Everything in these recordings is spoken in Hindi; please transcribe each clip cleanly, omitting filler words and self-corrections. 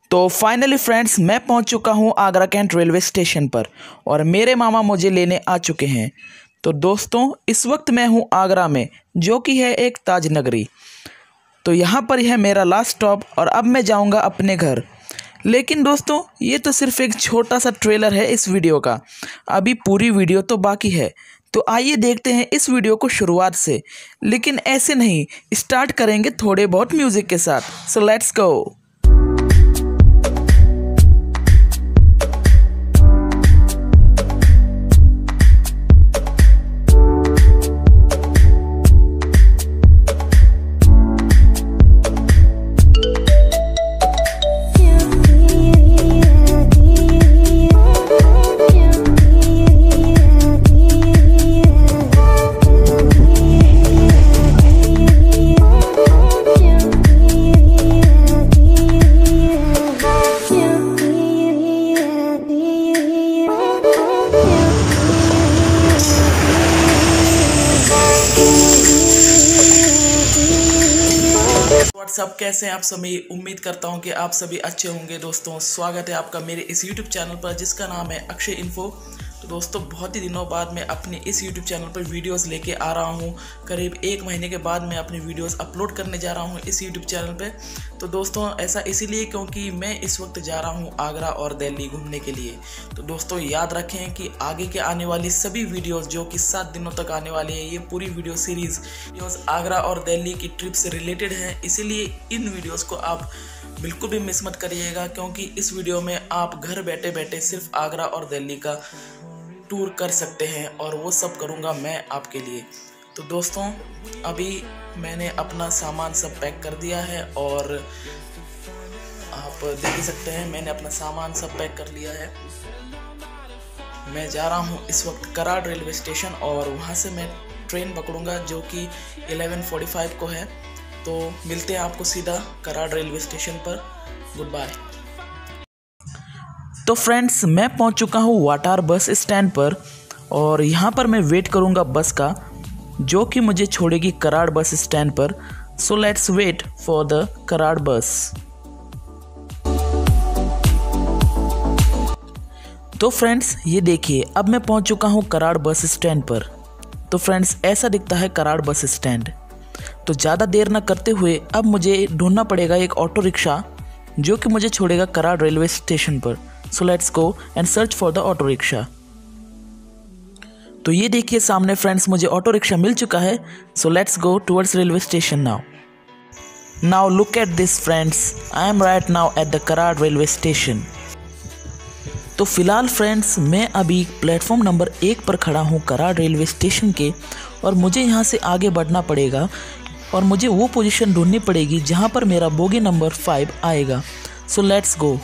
तो फाइनली फ्रेंड्स, मैं पहुंच चुका हूं आगरा कैंट रेलवे स्टेशन पर और मेरे मामा मुझे लेने आ चुके हैं। तो दोस्तों, इस वक्त मैं हूं आगरा में, जो कि है एक ताज नगरी। तो यहां पर यह मेरा लास्ट स्टॉप और अब मैं जाऊंगा अपने घर। लेकिन दोस्तों, ये तो सिर्फ एक छोटा सा ट्रेलर है इस वीडियो का, अभी पूरी वीडियो तो बाकी है। तो आइए देखते हैं इस वीडियो को शुरुआत से, लेकिन ऐसे नहीं, स्टार्ट करेंगे थोड़े बहुत म्यूज़िक के साथ। So let's go. सब कैसे हैं आप सभी? उम्मीद करता हूं कि आप सभी अच्छे होंगे। दोस्तों, स्वागत है आपका मेरे इस YouTube चैनल पर जिसका नाम है akshayinfo। तो दोस्तों, बहुत ही दिनों बाद मैं अपने इस YouTube चैनल पर वीडियोस लेके आ रहा हूं। करीब 1 महीने के बाद मैं अपनी वीडियोस अपलोड करने जा रहा हूं इस YouTube चैनल पे। तो दोस्तों, ऐसा इसीलिए क्योंकि मैं इस वक्त जा रहा हूं आगरा और दिल्ली घूमने के लिए। तो दोस्तों, याद रखें कि आगे के आने वाली सभी वीडियोस जो कि 7 दिनों तक आने वाली है, ये पूरी वीडियो सीरीज़ आगरा और दिल्ली की ट्रिप से रिलेटेड है। इसीलिए इन वीडियोस को आप बिल्कुल भी मिस मत करिएगा, क्योंकि इस वीडियो में आप घर बैठे बैठे सिर्फ आगरा और दिल्ली का टूर कर सकते हैं और वो सब करूँगा मैं आपके लिए। तो दोस्तों, अभी मैंने अपना सामान सब पैक कर दिया है और आप देख ही सकते हैं मैंने अपना सामान सब पैक कर लिया है। मैं जा रहा हूँ इस वक्त कराड़ रेलवे स्टेशन और वहाँ से मैं ट्रेन पकड़ूँगा जो कि 11:45 को है। तो मिलते हैं आपको सीधा कराड़ रेलवे स्टेशन पर। Good bye. तो फ्रेंड्स, मैं पहुंच चुका हूं वाटार बस स्टैंड पर और यहां पर मैं वेट करूंगा बस का, जो कि मुझे छोड़ेगी कराड़ बस स्टैंड पर। So let's wait for the Karad bus. तो फ्रेंड्स, ये देखिए, अब मैं पहुंच चुका हूं कराड़ बस स्टैंड पर। तो फ्रेंड्स, ऐसा दिखता है कराड़ बस स्टैंड। तो ज़्यादा देर ना करते हुए अब मुझे ढूंढना पड़ेगा एक ऑटो रिक्शा जो कि मुझे छोड़ेगा कराड़ रेलवे स्टेशन पर। So let's go and search for the auto rickshaw. तो ये देखिए सामने फ्रेंड्स, मुझे ऑटो रिक्शा मिल चुका है। So let's go towards railway station now look at this friends, I am right now at the Karad railway station. तो फिलहाल फ्रेंड्स, मैं अभी प्लेटफॉर्म नंबर 1 पर खड़ा हूँ कराड़ रेलवे स्टेशन के, और मुझे यहाँ से आगे बढ़ना पड़ेगा और मुझे वो पोजीशन ढूंढनी पड़ेगी जहाँ पर मेरा बोगी नंबर 5 आएगा। So let's go.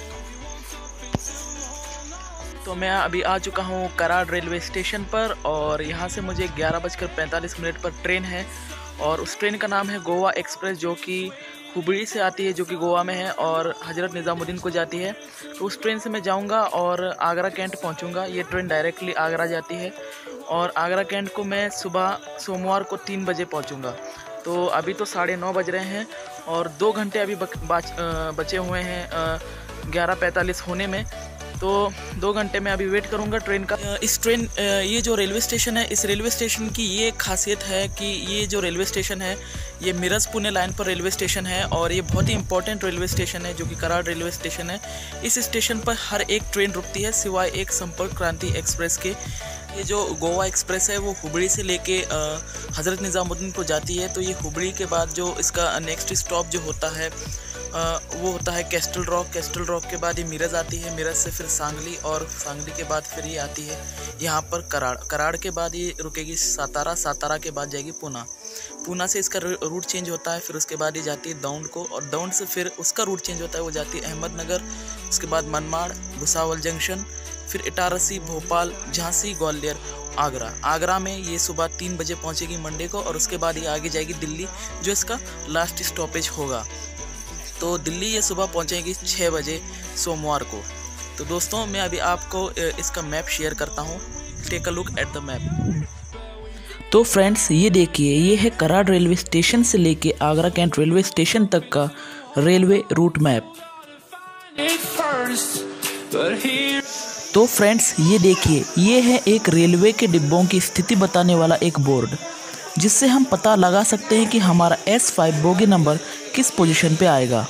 तो मैं अभी आ चुका हूँ कराड़ रेलवे स्टेशन पर और यहाँ से मुझे 11:45 पर ट्रेन है और उस ट्रेन का नाम है गोवा एक्सप्रेस, जो कि हुबली से आती है, जो कि गोवा में है, और हजरत निजामुद्दीन को जाती है। तो उस ट्रेन से मैं जाऊँगा और आगरा कैंट पहुँचूँगा। ये ट्रेन डायरेक्टली आगरा जाती है और आगरा कैंट को मैं सुबह सोमवार को 3 बजे पहुँचूँगा। तो अभी तो 9:30 बज रहे हैं और 2 घंटे अभी बचे हुए हैं 11:45 होने में। तो 2 घंटे में अभी वेट करूंगा ट्रेन का। ये जो रेलवे स्टेशन है, इस रेलवे स्टेशन की ये खासियत है कि ये जो रेलवे स्टेशन है, ये मिरज पुणे लाइन पर रेलवे स्टेशन है और ये बहुत ही इंपॉर्टेंट रेलवे स्टेशन है जो कि कराड़ रेलवे स्टेशन है। इस स्टेशन पर हर एक ट्रेन रुकती है सिवाय एक संपर्क क्रांति एक्सप्रेस के। ये जो गोवा एक्सप्रेस है वो हुबली से लेके हज़रत निज़ामुद्दीन को जाती है। तो ये हुबली के बाद जो इसका नेक्स्ट स्टॉप जो होता है वो होता है कैस्टल रॉक के बाद ये मिरज आती है, मिरज से फिर सांगली और सांगली के बाद फिर ये आती है यहाँ पर कराड़ के बाद ये रुकेगी सातारा के बाद जाएगी पूना से इसका रूट चेंज होता है। फिर उसके बाद ये जाती है दौंड को और दौंड से फिर उसका रूट चेंज होता है, वो जाती है अहमदनगर, उसके बाद मनमाड़, भुसावल जंक्शन, फिर इटारसी, भोपाल, झांसी, ग्वालियर, आगरा में ये सुबह 3 बजे पहुँचेगी मंडे को और उसके बाद ये आगे जाएगी दिल्ली, जो इसका लास्ट स्टॉपेज होगा। तो दिल्ली ये सुबह पहुंचेगी 6 बजे सोमवार को। तो दोस्तों, मैं अभी आपको इसका मैप शेयर करता हूं। Take a look at the map. तो फ्रेंड्स, ये देखिए, ये है कराड़ रेलवे स्टेशन से लेके आगरा कैंट रेलवे स्टेशन तक का रेलवे रूट मैप। तो फ्रेंड्स ये देखिए, ये है एक रेलवे के डिब्बों की स्थिति बताने वाला एक बोर्ड, जिससे हम पता लगा सकते हैं कि हमारा S5 बोगी नंबर किस पोजीशन पे आएगा।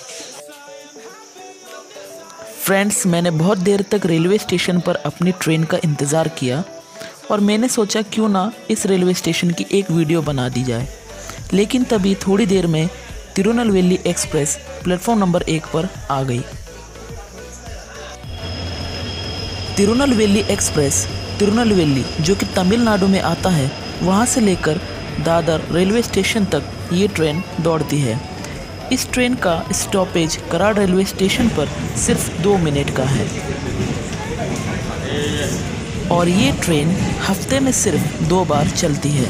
फ्रेंड्स, मैंने बहुत देर तक रेलवे स्टेशन पर अपनी ट्रेन का इंतज़ार किया और मैंने सोचा क्यों ना इस रेलवे स्टेशन की एक वीडियो बना दी जाए। लेकिन तभी थोड़ी देर में तिरुनेलवेली एक्सप्रेस प्लेटफॉर्म नंबर 1 पर आ गई। तिरुनेलवेली एक्सप्रेस तिरुनेलवेली, जो कि तमिलनाडु में आता है, वहां से लेकर दादर रेलवे स्टेशन तक ये ट्रेन दौड़ती है। इस ट्रेन का स्टॉपेज कराड़ रेलवे स्टेशन पर सिर्फ 2 मिनट का है और ये ट्रेन हफ्ते में सिर्फ 2 बार चलती है।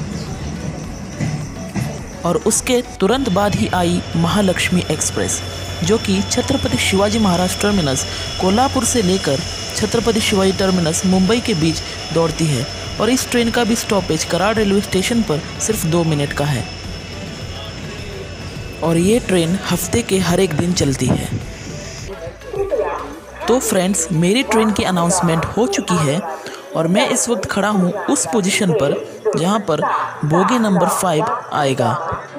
और उसके तुरंत बाद ही आई महालक्ष्मी एक्सप्रेस, जो कि छत्रपति शिवाजी महाराज टर्मिनस कोल्हापुर से लेकर छत्रपति शिवाजी टर्मिनस मुंबई के बीच दौड़ती है और इस ट्रेन का भी स्टॉपेज कराड़ रेलवे स्टेशन पर सिर्फ 2 मिनट का है और ये ट्रेन हफ्ते के हर एक दिन चलती है। तो फ्रेंड्स, मेरी ट्रेन की अनाउंसमेंट हो चुकी है और मैं इस वक्त खड़ा हूँ उस पोजीशन पर जहाँ पर बोगी नंबर 5 आएगा।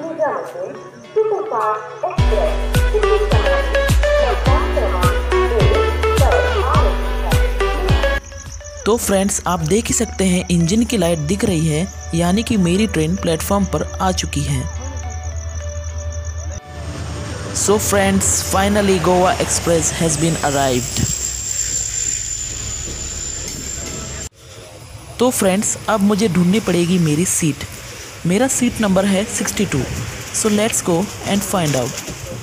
तो फ्रेंड्स, आप देख ही सकते हैं इंजन की लाइट दिख रही है, यानी कि मेरी ट्रेन प्लेटफॉर्म पर आ चुकी है। So friends, finally Goa Express has been arrived. तो फ्रेंड्स, अब मुझे ढूंढनी पड़ेगी मेरी सीट। मेरा सीट नंबर है 62. So let's go and find out.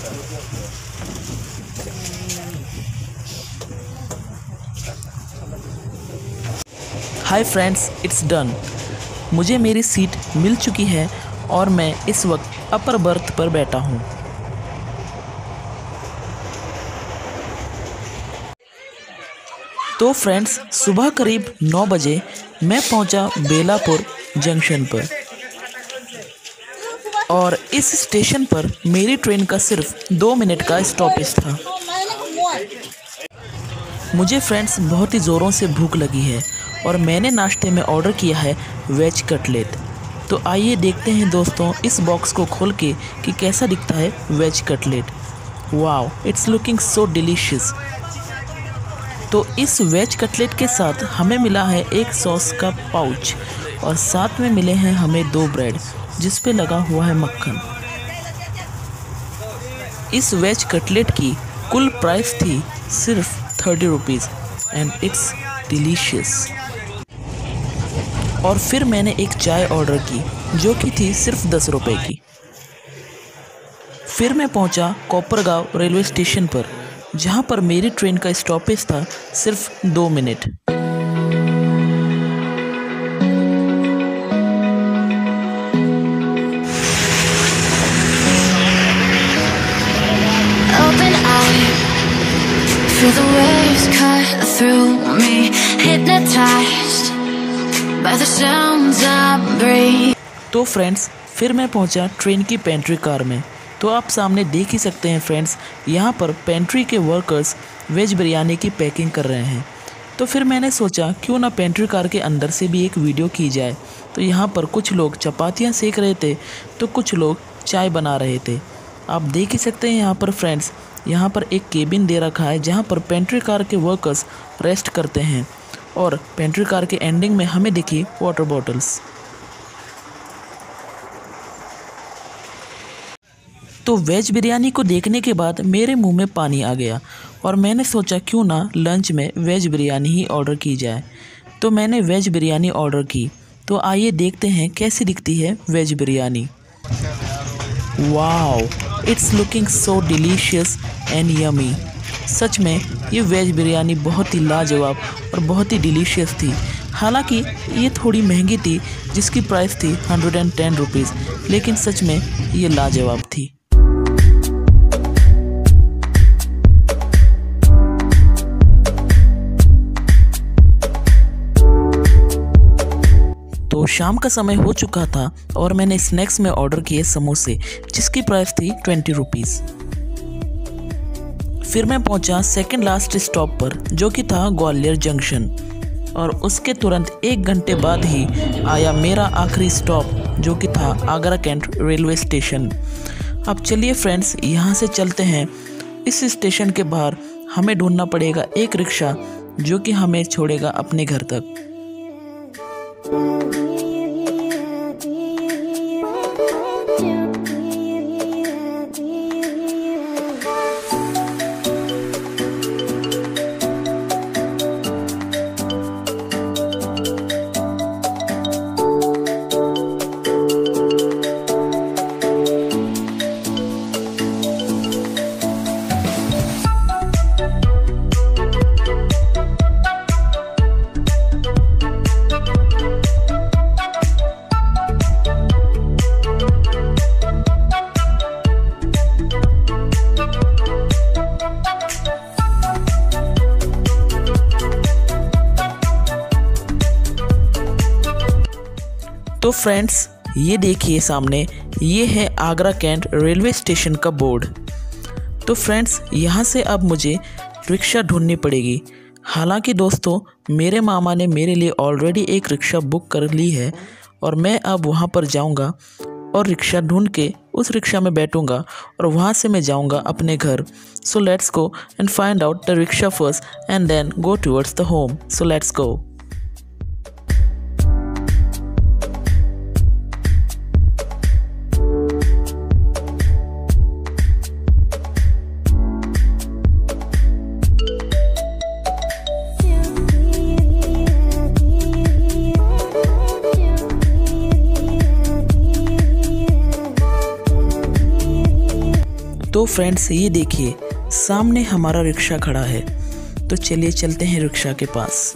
Hi friends, it's done. मुझे मेरी सीट मिल चुकी है और मैं इस वक्त अपर बर्थ पर बैठा हूँ। तो फ्रेंड्स, सुबह करीब 9 बजे मैं पहुंचा बेलापुर जंक्शन पर और इस स्टेशन पर मेरी ट्रेन का सिर्फ 2 मिनट का स्टॉपेज था। मुझे फ्रेंड्स बहुत ही ज़ोरों से भूख लगी है और मैंने नाश्ते में ऑर्डर किया है वेज कटलेट। तो आइए देखते हैं दोस्तों इस बॉक्स को खोल के कि कैसा दिखता है veg cutlet. Wow, it's looking so delicious. तो इस वेज कटलेट के साथ हमें मिला है एक सॉस का पाउच और साथ में मिले हैं हमें 2 ब्रेड जिस पे लगा हुआ है मक्खन। इस वेज कटलेट की कुल प्राइस थी सिर्फ 30 रुपीज़ एंड इट्स डिलीशियस। और फिर मैंने एक चाय ऑर्डर की जो कि थी सिर्फ 10 रुपये की। फिर मैं पहुंचा कोपरगांव रेलवे स्टेशन पर, जहां पर मेरी ट्रेन का स्टॉपेज था सिर्फ 2 minute. Feel the waves cut through me, hypnotized by the sounds I breathe. तो फ्रेंड्स, फिर मैं पहुंचा ट्रेन की पेंट्री कार में। तो आप सामने देख ही सकते हैं फ्रेंड्स, यहाँ पर पेंट्री के वर्कर्स वेज बिरयानी की पैकिंग कर रहे हैं। तो फिर मैंने सोचा क्यों ना पेंट्री कार के अंदर से भी एक वीडियो की जाए। तो यहाँ पर कुछ लोग चपातियाँ सेक रहे थे तो कुछ लोग चाय बना रहे थे। आप देख ही सकते हैं यहाँ पर फ्रेंड्स, यहाँ पर एक केबिन दे रखा है जहाँ पर पेंट्री कार के वर्कर्स रेस्ट करते हैं और पेंट्री कार के एंडिंग में हमें दिखी वाटर बॉटल्स। तो वेज बिरयानी को देखने के बाद मेरे मुंह में पानी आ गया और मैंने सोचा क्यों ना लंच में वेज बिरयानी ही ऑर्डर की जाए। तो मैंने वेज बिरयानी ऑर्डर की। तो आइए देखते हैं कैसी दिखती है veg biryani. Wow, it's looking so delicious and yummy. सच में ये वेज बिरयानी बहुत ही लाजवाब और बहुत ही डिलीशियस थी। हालांकि ये थोड़ी महंगी थी, जिसकी प्राइस थी 110 रुपीज़, लेकिन सच में ये लाजवाब थी। तो शाम का समय हो चुका था और मैंने स्नैक्स में ऑर्डर किए समोसे, जिसकी प्राइस थी 20 रुपीज़। फिर मैं पहुंचा सेकंड लास्ट स्टॉप पर, जो कि था ग्वालियर जंक्शन, और उसके तुरंत 1 घंटे बाद ही आया मेरा आखिरी स्टॉप, जो कि था आगरा कैंट रेलवे स्टेशन। अब चलिए फ्रेंड्स, यहाँ से चलते हैं। इस स्टेशन के बाहर हमें ढूंढना पड़ेगा एक रिक्शा जो कि हमें छोड़ेगा अपने घर तक। तो फ्रेंड्स, ये देखिए सामने, ये है आगरा कैंट रेलवे स्टेशन का बोर्ड। तो फ्रेंड्स, यहाँ से अब मुझे रिक्शा ढूंढनी पड़ेगी। हालांकि दोस्तों, मेरे मामा ने मेरे लिए ऑलरेडी एक रिक्शा बुक कर ली है और मैं अब वहाँ पर जाऊँगा और रिक्शा ढूंढ के उस रिक्शा में बैठूँगा और वहाँ से मैं जाऊँगा अपने घर। So let's go and find out the rickshaw first and then go towards the home. So let's go. तो फ्रेंड्स, ये देखिए सामने हमारा रिक्शा खड़ा है। तो चलिए चलते हैं रिक्शा के पास।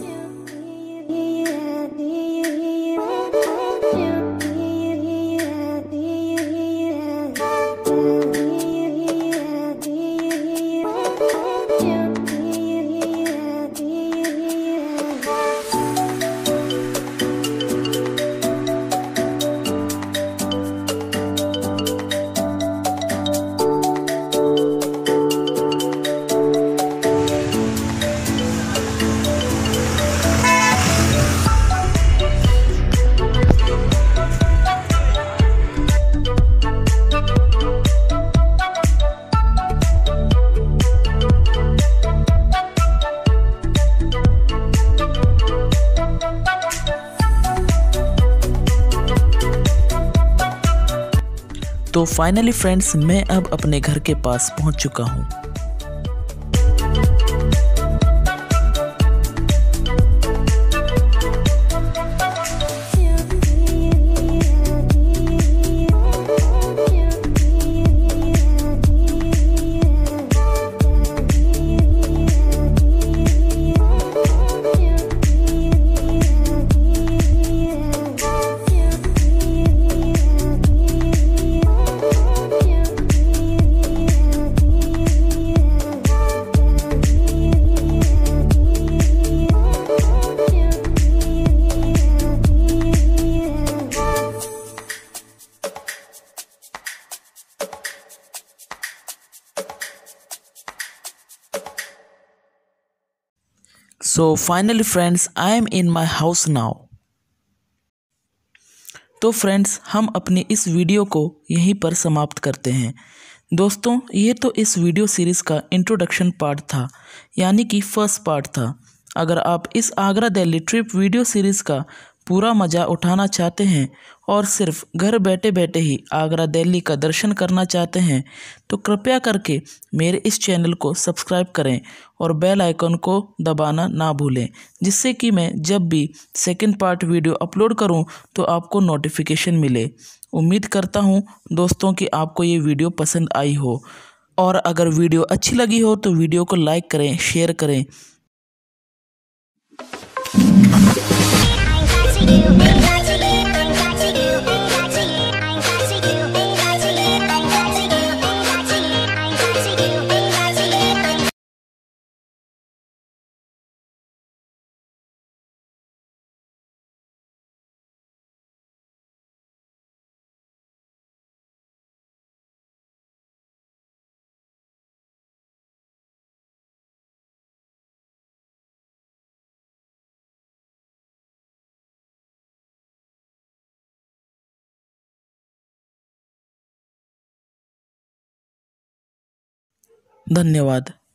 तो फाइनली फ्रेंड्स, मैं अब अपने घर के पास पहुंच चुका हूं। So finally friends, I am in my house now. तो फ्रेंड्स, हम अपनी इस वीडियो को यहीं पर समाप्त करते हैं। दोस्तों, ये तो इस वीडियो सीरीज़ का इंट्रोडक्शन पार्ट था, यानी कि फर्स्ट पार्ट था। अगर आप इस Agra Delhi trip video series का पूरा मज़ा उठाना चाहते हैं और सिर्फ घर बैठे बैठे ही आगरा दिल्ली का दर्शन करना चाहते हैं, तो कृपया करके मेरे इस चैनल को सब्सक्राइब करें और बेल आइकन को दबाना ना भूलें, जिससे कि मैं जब भी सेकंड पार्ट वीडियो अपलोड करूं तो आपको नोटिफिकेशन मिले। उम्मीद करता हूं दोस्तों कि आपको ये वीडियो पसंद आई हो, और अगर वीडियो अच्छी लगी हो तो वीडियो को लाइक करें, शेयर करें। धन्यवाद।